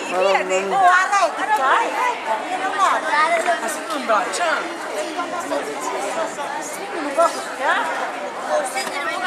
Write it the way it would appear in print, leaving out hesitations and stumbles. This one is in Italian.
vieni. Oh, arreta, vieni un attimo. Ma se non bacia? Non posso,